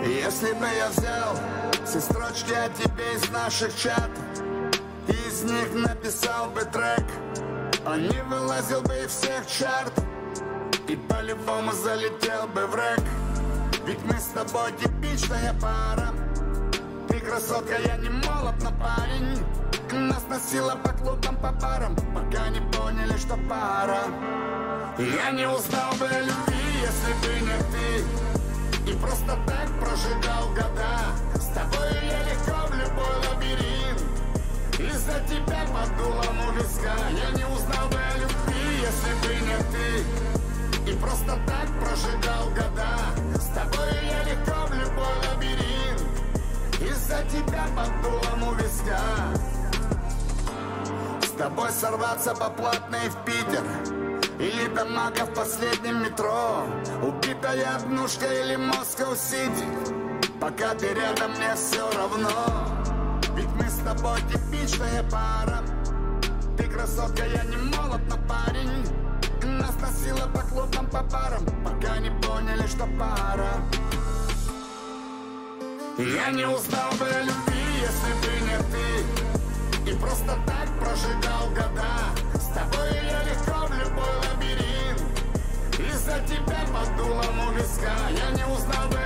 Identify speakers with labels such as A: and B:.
A: Если бы я взял все строчки о тебе из наших чатов, и из них написал бы трек, он не вылазил бы из всех чартов и по-любому залетел бы в рэк. Ведь мы с тобой типичная пара. Ты красотка, я не молод, но парень. Нас носило по клубам, по барам, пока не поняли, что пара. Я не узнал бы о любви, если бы не ты, и просто так прожигал года. С тобой я легко в любой лабиринт, из-за тебя под дулом у виска. Я не узнал бы о любви, если бы не ты, и просто так прожигал года. С тобой я легко в любой лабиринт, из-за тебя под дулом у виска. С тобой сорваться по платной в Питер, или до Мака в последнем метро, убитая однушка или Москва-Сити. Пока ты рядом, мне все равно. Ведь мы с тобой типичная пара. Ты красотка, я не молод, но парень. Нас носило по клубам, по барам, пока не поняли, что пара. Я не узнал бы о любви, если бы не ты, и просто так прожигал года. С тобой я легко в любой лабиринт, из-за тебя под дулом у виска. Я не узнал бы